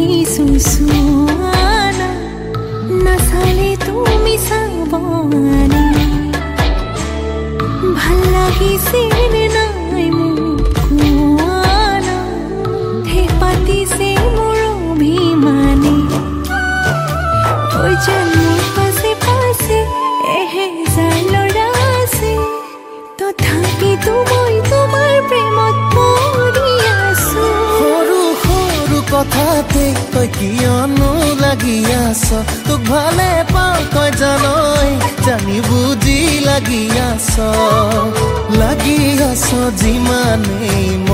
सुसुआना नसाले तुमी साबने ভাল লাগিছিল নাই মুকুৱানা হে পাতিছে মোৰ অভিমানে ঐ যেন মোৰ পাছে পাছে এহেজাৰ ল'ৰা আছে তথাপিতো মই তোমাৰ প্ৰেমত পৰি আছো সৰু সৰু কথাতে তই কিয়নো লাগি আছ তোক ভালে পাওঁ তই জানই জানি বুজি লাগি আছ যিমানেই